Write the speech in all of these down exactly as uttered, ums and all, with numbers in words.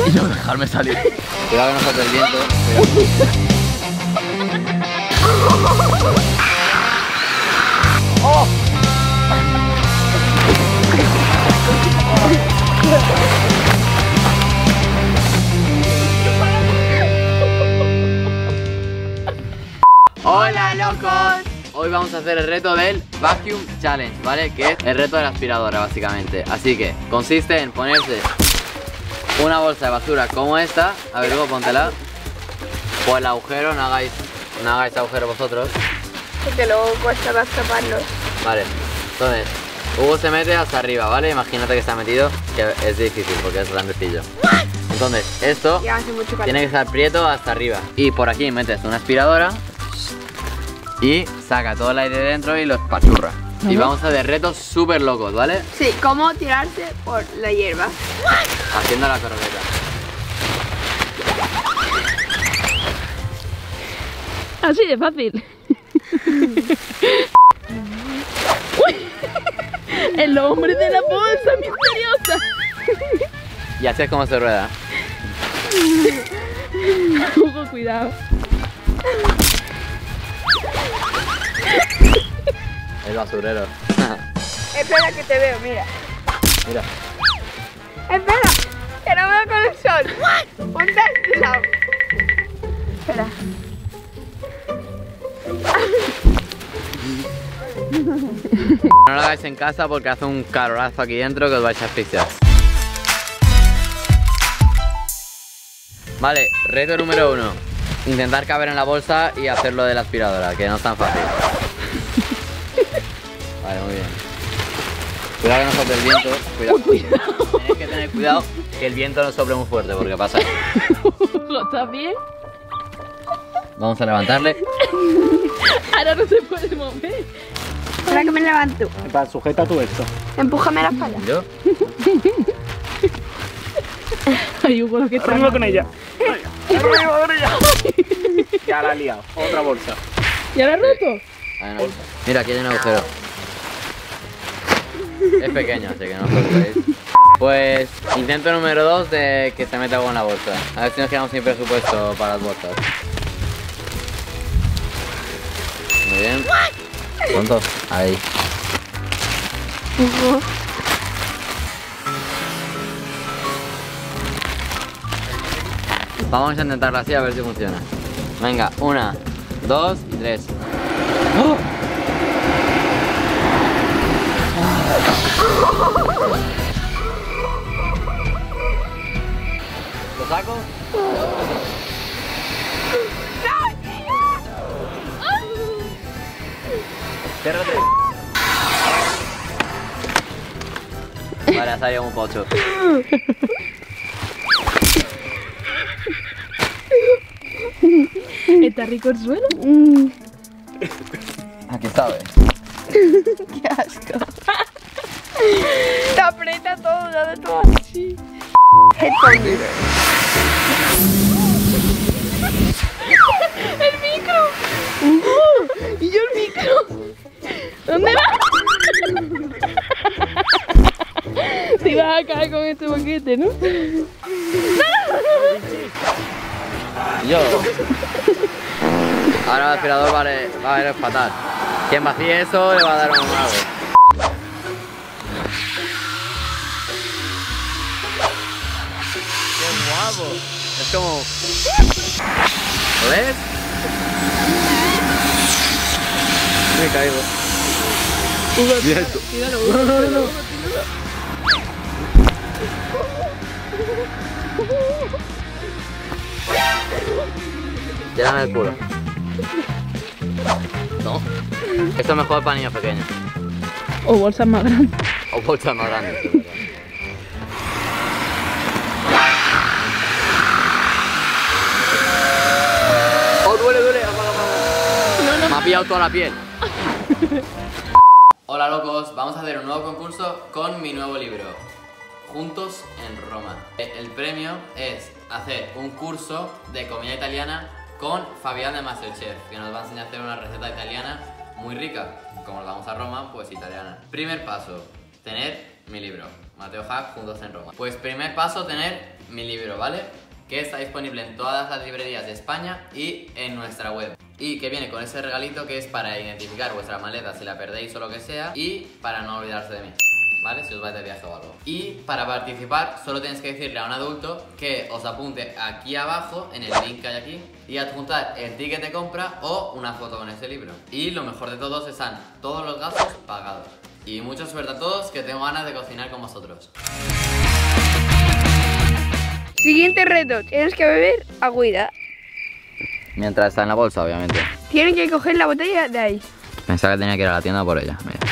y no dejarme salir. Cuidado que no sople el viento. ¡Oh! ¡Hola, locos! Hoy vamos a hacer el reto del Vacuum Challenge, ¿vale? Que es el reto de la aspiradora, básicamente. Así que consiste en ponerse una bolsa de basura como esta. A ver, luego póntela. Por el agujero, no hagáis, no hagáis agujero vosotros. Porque luego cuesta más taparlos. Vale, entonces Hugo se mete hasta arriba, ¿vale? Imagínate que está metido, que es difícil porque es grandecillo. Entonces, esto Ya hace mucho calor. tiene que estar prieto hasta arriba. Y por aquí metes una aspiradora y saca todo el aire de dentro y lo espachurra. Uh-huh. Y vamos a hacer retos súper locos, ¿vale? Sí, cómo tirarse por la hierba. Haciendo la croqueta. Así de fácil. Uy, el hombre de la bolsa misteriosa. Y así es como se rueda. Hugo, cuidado. El basurero. Espera que te veo, mira. Mira. Espera, que no veo con el sol. Ponte a este lado. Espera. No lo hagáis en casa porque hace un calorazo aquí dentro que os vais a asfixiar. Vale, reto número uno. Intentar caber en la bolsa y hacerlo de la aspiradora, que no es tan fácil. Vale, muy bien. Cuidado que no sople el viento. Cuidado. Cuidado. Tenéis que tener cuidado que el viento no sople muy fuerte porque pasa. Hugo, ¿estás bien? Vamos a levantarle. Ahora no se puede mover. Espera que me levanto. Para, sujeta tú esto. Empújame la espalda. ¿Yo? Ay, Hugo, lo que está Arriba mal. con ella. Arriba con ella. Ya la he liado. Otra bolsa. ¿Ya lo has roto? Vale, no. Mira, aquí hay un agujero. Es pequeño, así que no os preocupéis. Pues intento número dos de que se meta algo en la bolsa. A ver si nos quedamos sin presupuesto para las bolsas. Muy bien. ¿Cuánto? Ahí. Hugo. Vamos a intentarlo así a ver si funciona. Venga, una, dos y tres. ¡Oh! ¿Lo saco? Ciérrate. Vale, ha salido un pocho. ¿Está rico el suelo? Aquí sabe. Qué asco. Te aprieta todo, da de todo así. Headphone. ¡El micro! Uh, ¿Y yo el micro? ¿Dónde va? Te ibas a caer con este boquete, ¿no? Yo. Ahora el aspirador vale, va a ver fatal. Quien vacíe eso le va a dar un mago. ¡Qué guapo! Es como... ¿Lo ves? Me he caído. Mira esto. Tíralo, Hugo, tíralo, Llévame el culo. No. Esto es mejor para niños pequeños. O bolsas más grandes. O bolsas más grandes. Es verdad. ¡Oh, duele, duele! Apaga, apaga. No, no. Me ha pillado toda la piel. Hola locos, vamos a hacer un nuevo concurso con mi nuevo libro, Juntos en Roma. El premio es hacer un curso de comida italiana con Fabián de Masterchef, que nos va a enseñar a hacer una receta italiana muy rica. Como nos vamos a Roma, pues italiana. Primer paso, tener mi libro. Mateo Hack, juntos en Roma. Pues primer paso, tener mi libro, ¿vale? Que está disponible en todas las librerías de España y en nuestra web. Y que viene con ese regalito que es para identificar vuestra maleta si la perdéis o lo que sea, y para no olvidarse de mí, ¿vale? Si os vais de viaje o algo. Y para participar solo tenéis que decirle a un adulto que os apunte aquí abajo en el link que hay aquí y adjuntar el ticket de compra o una foto con ese libro. Y lo mejor de todos, están todos los gastos pagados. Y mucha suerte a todos, que tengo ganas de cocinar con vosotros. Siguiente reto, tienes que beber agüita. Mientras está en la bolsa, obviamente. Tienes que coger la botella de ahí. Pensaba que tenía que ir a la tienda por ella, mira.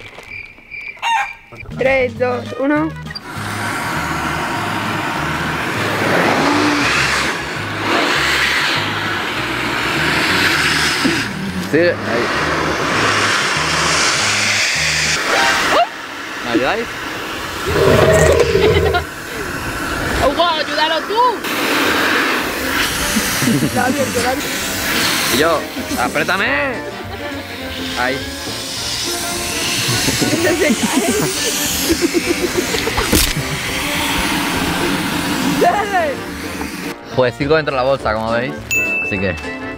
tres, dos, uno. Sí, ahí. ¿Me ayudáis? Hugo, ayúdalo tú. Está abierto, está abierto. Y yo, apriétame. Ahí. Se cae. Dale. Pues sigo dentro de la bolsa, como veis. Así que...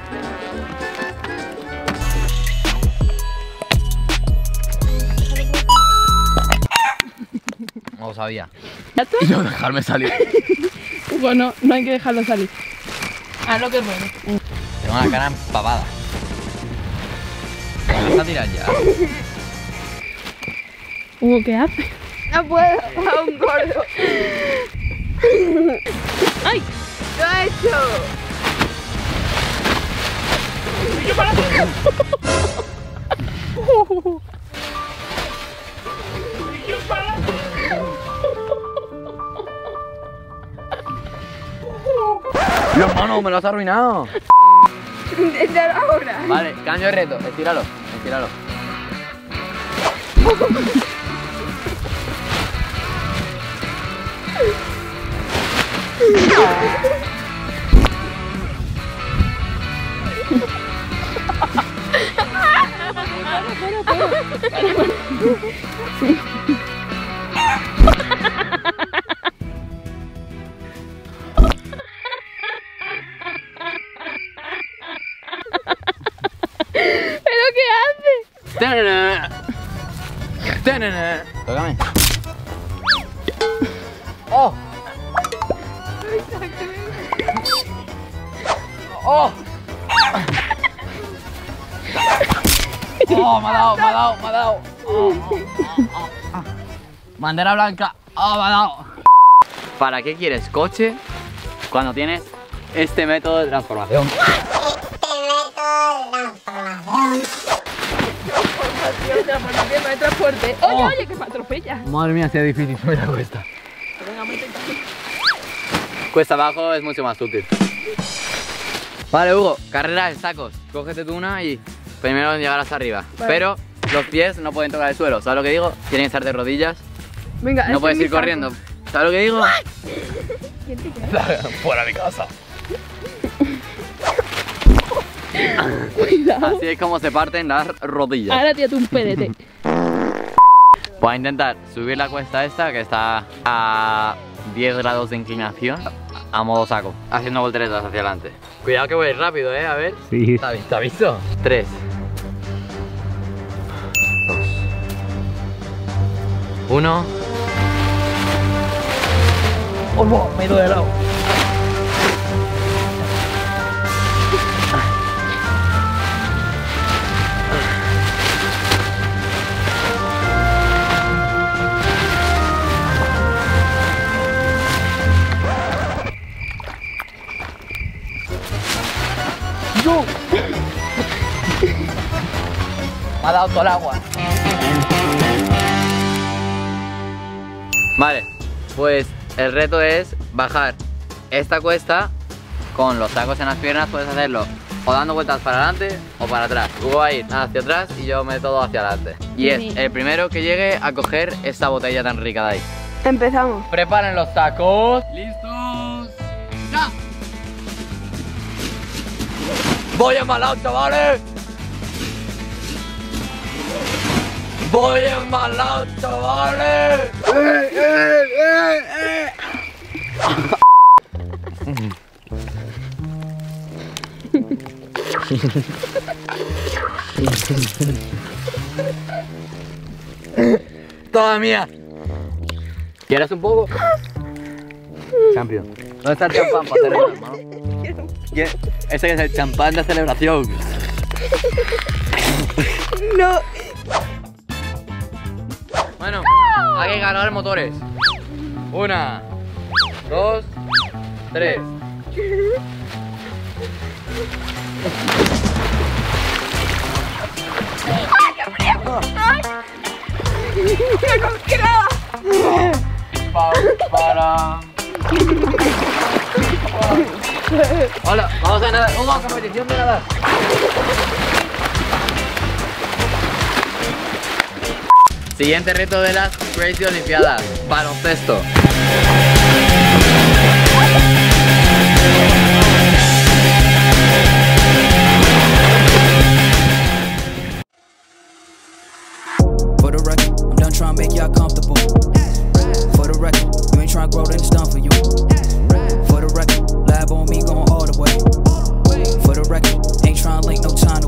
no lo sabía. ¿Ya está? Y yo dejarme salir. Hugo, no, no hay que dejarlo salir. Haz lo que es bueno. Tengo una cara empapada. ¿Me vas a tirar ya? Hugo, ¿qué hace? No puedo, a un gordo. ¡Ay! Lo ha hecho. ¡Dios, hermano, me lo has arruinado! Inténtalo ahora. Vale, cambio de reto, estíralo, estíralo. ¿Pero qué hace? ¡Tenene! ¡Tenene! Tócame. ¡Oh! ¡Oh! ¡Oh! Me ha dado, me ha dado, me ha dado. Oh, oh, oh, oh. Bandera blanca. ¡Oh, me ha dado! ¿Para qué quieres coche cuando tienes este método de transformación? Transformación, transformación, no hay transporte. Oye, Oh. oye, que me atropella. Madre mía, si es difícil subir la cuesta. Venga, vamos a intentarlo. Cuesta abajo es mucho más útil. Vale, Hugo, carrera de sacos. Cógete tú una y primero llegar hasta arriba. Vale. Pero los pies no pueden tocar el suelo. ¿Sabes lo que digo? Tienen que estar de rodillas. Venga, No puedes ir corriendo. ¿Sabes lo que digo? ¿Quién te cae? Fuera de casa. Cuidado. Así es como se parten las rodillas. Ahora tírate un pedete. Voy a intentar subir la cuesta esta que está a diez grados de inclinación a modo saco, haciendo volteretas hacia adelante. Cuidado que voy rápido, eh, a ver. Sí. ¿Está visto? ¿Está visto? Tres. Dos. Uno. ¡Oh, no! Me he ido de lado. ¡No! Me ha dado todo el agua. Vale, pues el reto es bajar esta cuesta con los sacos en las piernas. Puedes hacerlo o dando vueltas para adelante o para atrás. Hugo va a ir hacia atrás y yo me todo hacia adelante. Y es Sí. el primero que llegue a coger esta botella tan rica de ahí. Empezamos. Preparen los sacos. ¡Listos! ¡Ya! ¡Voy embalado, chavales! Voy en mal auto, ¿vale? ¡Eh, eh, eh, eh! Toda mía. ¿Quieres un poco? Champion. ¿Dónde está el champán para celebrar, hermano? Ese es el champán de celebración. No. Bueno, hay que ganar motores. Una, dos, tres. ¡Me congelaba! Pa, para. Hola, vamos a nadar. Una competición de nadar. Siguiente reto de las Crazy Olimpiadas. Baloncesto. For the record, I'm done trying to make y'all comfortable. For the record, you ain't trying to grow, then it's done for you. For the record, lab on me going all the way. For the record, ain't trying to link no time